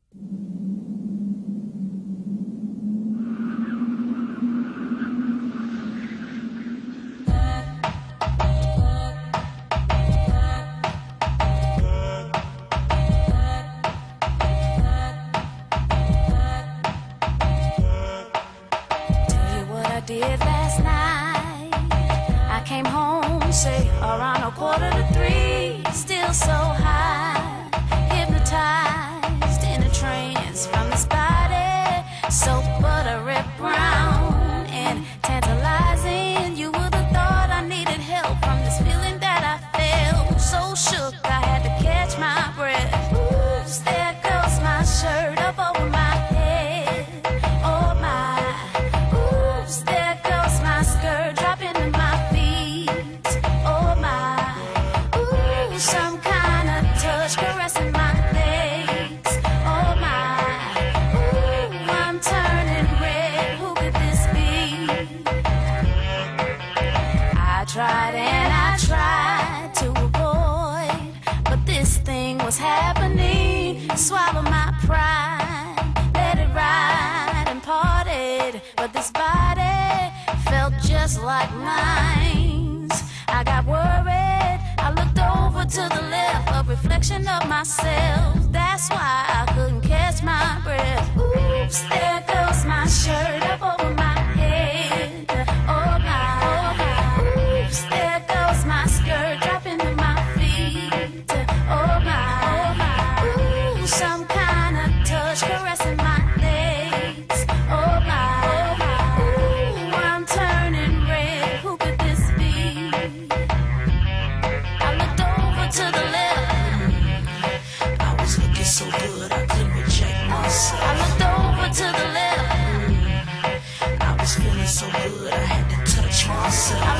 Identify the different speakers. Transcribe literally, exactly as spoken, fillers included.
Speaker 1: Did last night. I came home, say around a quarter to three, still so high, hypnotized in a trance from this body, so buttery brown and tantalizing. You would have thought I needed help from this feeling that I felt. So shook, I had to catch my breath. Oops, there goes my shirt up over my head. Oh my. There goes my skirt dropping to my feet. Oh my, ooh, some kind of touch caressing my legs. Oh my, ooh, I'm turning red. Who could this be? I tried and I tried to avoid, but this thing was happening. Swallow my pride, let it ride and parted, but this body felt just like mine. I got worried, I looked over to the left, a reflection of myself. That's why I couldn't catch my breath. Oops, there goes my shirt up over my head. Oh my, oh my. Oops, there goes my skirt dropping to my feet. Oh my, oh my. Ooh, some kind of touch caressing my legs. Oh my, oh my. Ooh, I'm turning red. Who could this be? I looked over to the left.
Speaker 2: I was looking so good I couldn't reject myself.
Speaker 1: I looked over to the left.
Speaker 2: I was feeling so good I had to touch myself.
Speaker 1: I